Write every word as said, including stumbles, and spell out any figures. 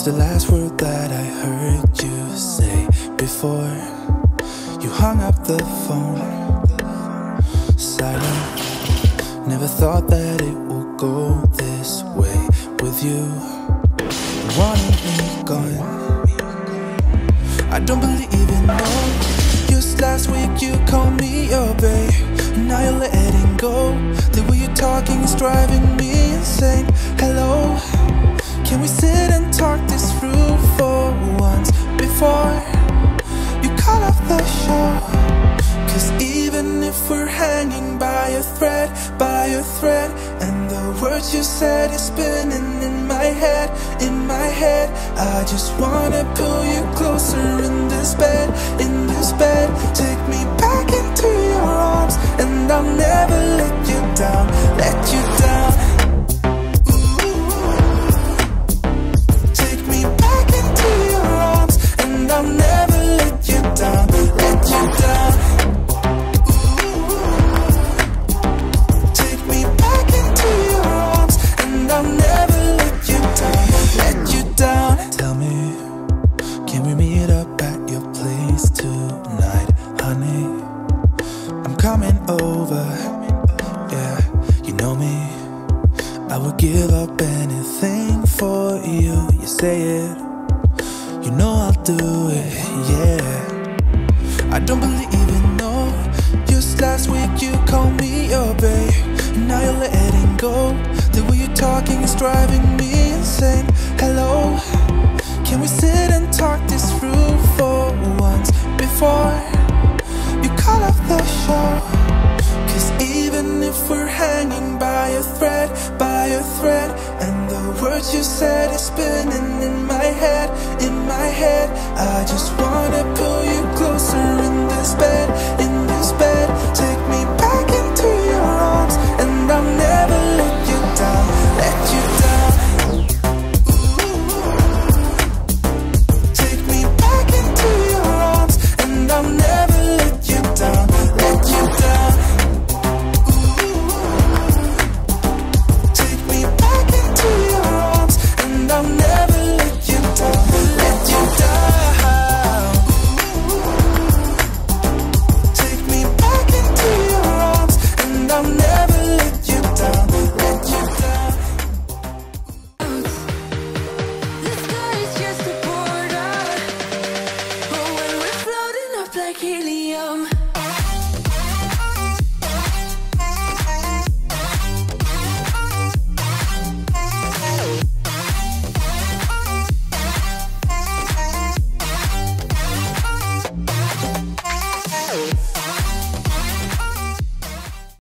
What's the last word that I heard you say before you hung up the phone? Silent. Never thought that it would go this way with you wanting me gone. I don't believe in love. Just last week you called me your babe, and now you're letting go. The way you're talking is driving me insane. Hello, can we sit and talk this through for once before you cut off the show? Cause even if we're hanging by a thread, by a thread, and the words you said is spinning in my head, in my head, I just wanna pull you closer in this bed, in this bed. Take me back into your arms, and I'll never let you down, let you down. Take me back into your arms, and I'll never let you down, let you down. Take me back into your arms, and I'll never let you down, let you down. Tell me, can we meet up at your place tonight, honey? I'm coming over, yeah, you know me. I would give up anything for you. You say it, you know I'll do it, yeah. I don't believe in no. Just last week you called me your babe, and now you're letting go. The way you're talking is driving